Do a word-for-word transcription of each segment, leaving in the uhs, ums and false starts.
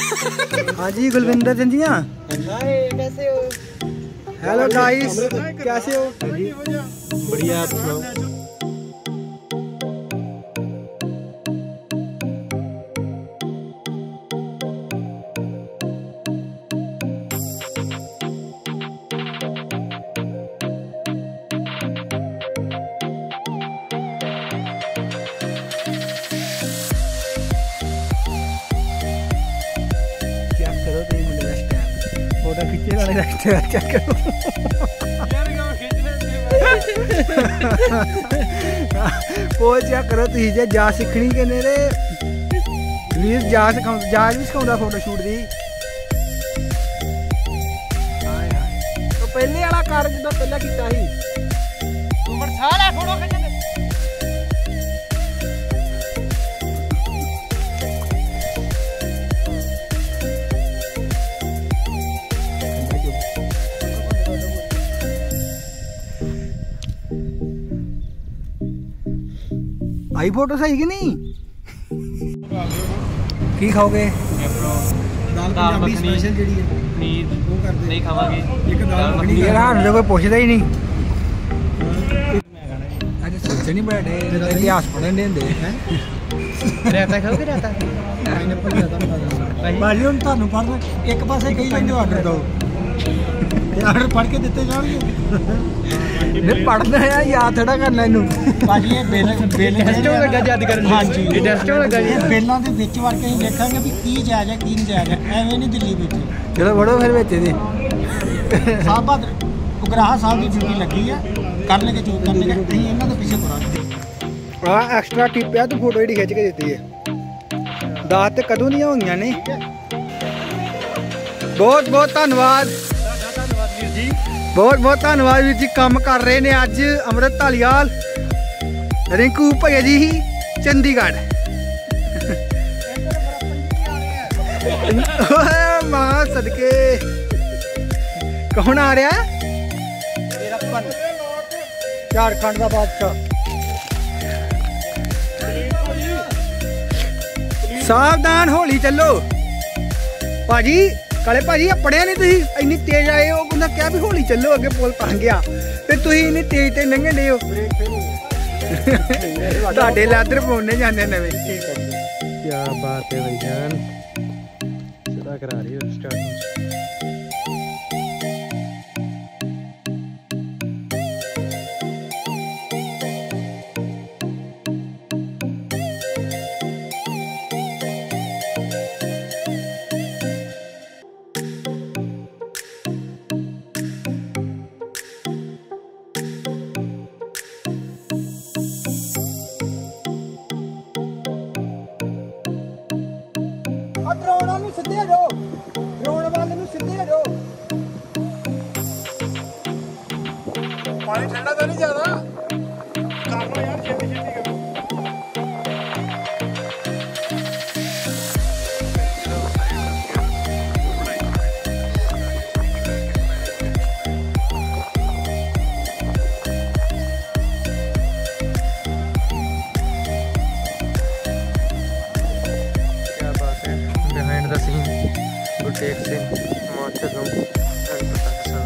हाँ जी गुलविंदर जंजिया, कैसे हो? हेलो गाइस, कैसे हो? बढ़िया, आप सुनाओ। फोटो खींचे वाले रखते हैं, क्या करो? वो क्या करो तुम जे जा सीखनी के नेरे वीर जा सिखा जाज भी सिखाउंदा फोटो शूट दी। तो पहले वाला कार जिदा पहला कीता सी उमर सारा फोटो खिंचने आई फोटो सही कि नहीं? की खाओगे? दाल मखनी स्पेशल जेडी है पनीर वो कर दे नहीं खावांगे। एक दाल मखनी यार हां कोई पूछदा ही नहीं। अरे सोच नहीं बैठे इतिहास पढ़न देंदे हैं। रहता खाओगे रहता पाइनएप्पल रहता भाजी हम थानू पढ़ एक पासे कही जांदे आर्डर दो आर्डर पढ़ के दिते जाणगे ने पढ़ना है याद थोड़ा करना इनू भाजी ये बेल बेल टेस्ट हो लगा याद करन। हां जी ये टेस्ट हो लगा जी। बेलां दे विच वड़ के ही देखांगे भी की जायज है की नहीं जायज है, एवें नहीं दिल्ली विच। चलो बड़ो फिर विच दे साहब उगराहा साहब की ड्यूटी लगी है करने के जो करने के नहीं इन्हां दे पीछे पड़ा आ एक्स्ट्रा टिप है तो फोटो ही खिंच के देती है। दात ते कदों नहीं होईयां ने। बहुत बहुत धन्यवाद बहुत बहुत धन्यवाद वीर जी। काम कर रहे ने अज अमृत धालीवाल रिंकू भैया जी ही चंडीगढ़। मां सदके कौन आ रहा है? झारखंड का बादशाह। सावधान होली चलो भाजी। काले भाजी पढ़िया नहीं तुम इन्नी तेज आए हो, उन्हें क्या भी होली चलो अगे पुल पा गया तो तुम इन्नी तेज ते लंघन डे हो। तुहाडे लैदर पौने जाने नवे। क्या बात है भाईजान, सीधा करा रही हो स्टार्ट। ड्रोन वाले सीधे हटो, ड्रोन वाले सीधे हटो। पानी ठंडा तो नहीं ज्यादा करना यार, छेती छेती करो। Behind the scene, good take scene, monster room, and production.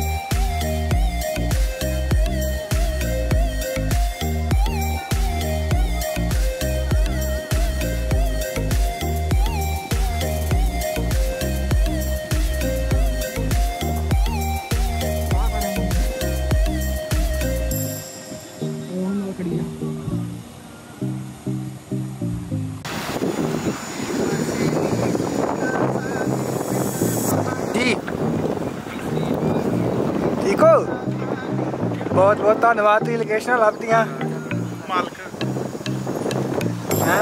ठीक हो? बहुत बहुत धन्यवाद तुम लोकेशन लभ दियां मालक है।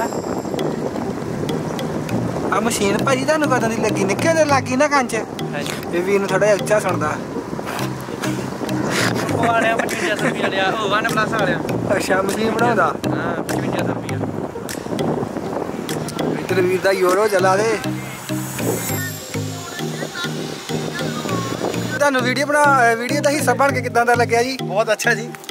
आ मशीन भाजी तुहानू कदों दी लगी? निक्के देर लगी ना कंच ये वीर नूं थोड़ा उच्चा सुनदा। ਉਹ ਆੜਿਆ ਪਚਵੰਜਾ ਸੌ ਰੁਪਏ ਲਿਆ ਉਹ ਵਨ ਪਲੱਸ ਵਾਲਿਆ। अच्छा मशीन बनाਉਂਦਾ ਹਾਂ ਪਚਵੰਜਾ ਸੌ ਰੁਪਏ। इधर वीर दा यूरो चला दे। ਤੁਹਾਨੂੰ ਵੀਡੀਓ ਬਣਾ ਵੀਡੀਓ ਦਾ ਹਿੱਸਾ ਬਣ ਕੇ ਕਿਦਾਂ ਦਾ ਲੱਗਿਆ ਜੀ? ਬਹੁਤ ਅੱਛਾ ਜੀ।